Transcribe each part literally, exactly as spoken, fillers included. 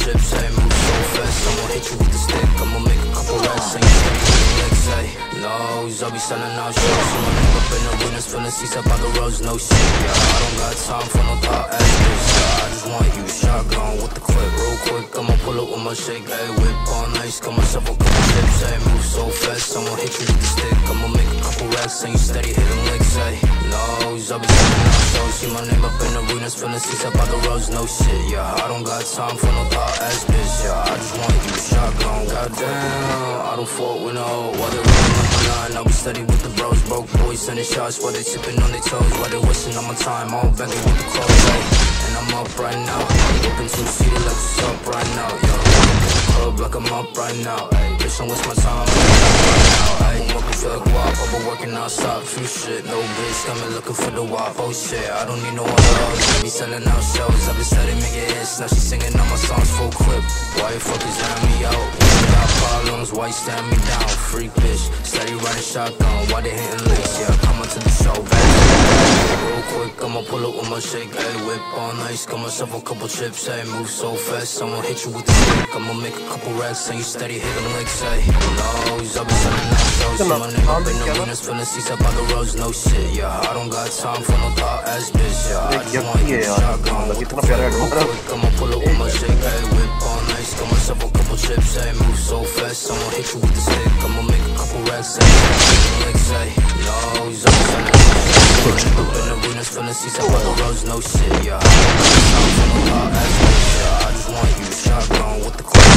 chips, hey, move so fast, I'ma hit you with the stick, I'ma make a couple racks, ain't steady hitting licks, hey. Nose, I'll be selling out shows, see my name up in arenas, filling seats up by the roads, no shit, yeah. I don't got time for no thought ass bitch, yeah. I just want you shotgun with the clip, real quick, I'ma pull up with my shake, hey. Whip on ice, got myself a couple chips, hey. Move so fast, I'ma hit you with the stick, I'ma make a couple racks, ain't steady hitting licks, hey. Nose, I'll be selling out shows, see my name up in arenas, filling seats up by the roads, no shit, yeah. I don't got time for no thought ass bitch, yeah. I just want you shotgun, goddamn. I don't fault with no other running on my line. I'll be steady with the bros, broke boys sending shots while they tipping on their toes, while they wasting on my time. I'm Bentley with the clothes, hey. And I'm up right now, open two seater like what's up right now, yo. Club like I'm up right now, ay. Bitch, don't waste my time, I'm right now, ay. I'm working for the guap, I've been working outside, few shit, no bitch, coming looking for the wop, oh shit, I don't need no one else, I be selling out shows, I've been steady making hits, now she singing all my songs full clip, why you fuckers stand me out, when you got problems, why you stand me down, freak bitch, steady riding shotgun, why they hitting licks, yeah, come on to the show, back, real quick, I'ma pull up with my shake, ay, whip on ice, got myself a couple chips, ay, move so fast, I'ma hit you with the stick, I'ma make a couple racks, and you steady hitting licks, ay, nose, I'll be selling out shows, see my name up in the arenas, filling seats up on the roads, no shit, yeah, I don't got time for no thought ass bitch, yeah, I just want you shotgun, with the clip, real quick, I'ma pull up with my shake, ay, whip on ice, got myself a couple chips, ay, move so fast, I'ma hit you with the stick, I'ma make a couple racks, ay, hitting licks, ay, nose, I'll be selling out shows, up in the arenas, filling seats up on the roads, no shit, yeah, I don't got time for no thought ass bitch, yeah, I just want you shotgun, with the clip.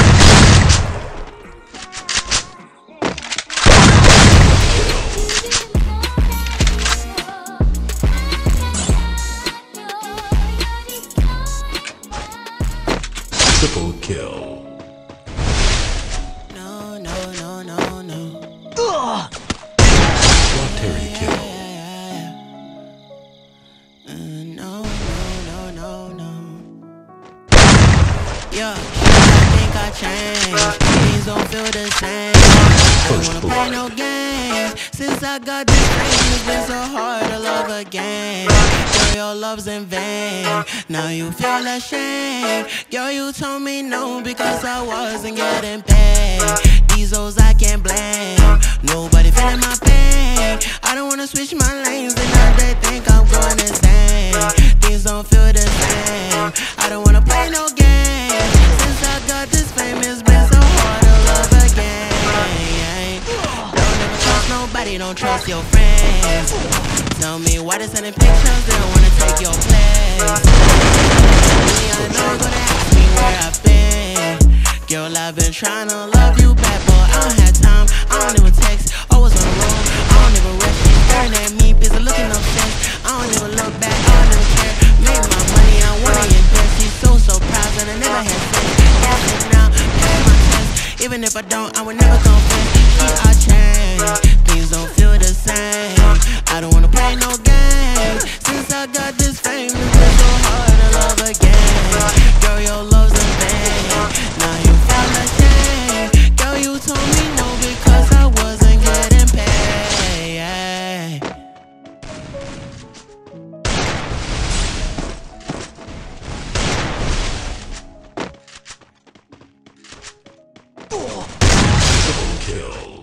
Triple kill. No, no, no, no, no. Ugh. Terry kill. Uh, no, no, no, no, no. Yeah, I think I changed. Things don't feel the same. I don't wanna play no games. Since I got this thing, it's been so hard to love again. Girl, your love's in vain. Now you feel ashamed. Girl, you told me no because I wasn't getting paid. These hoes I can't blame. Nobody feeling my pain. I don't wanna switch my lanes and now they think I'm going insane. Things don't feel the same. I don't wanna play no games. Since I got this fame, it's been so hard to love again. Don't ever trust nobody, don't trust your friends. Tell me why they sending pictures, they don't wanna take your place. I know you're gonna ask me where I've been. Girl, I've been trying to love you back, but I don't have time, I don't even text. Always on the road, I don't even rush. She's staring at me, busy looking obsessed. I don't even look back, I don't even care. Made my money, I wanna invest. She's so, so proud that I never had sex. Asking now, pass my test. Even if I don't, I would never confess. She, I change, things don't feel the same. I don't wanna play no games. Since I got this fame, it's been so hard to love again. Girl, your love's in vain. Now you feel ashamed. Girl, you told me no because I wasn't getting paid. Triple kill.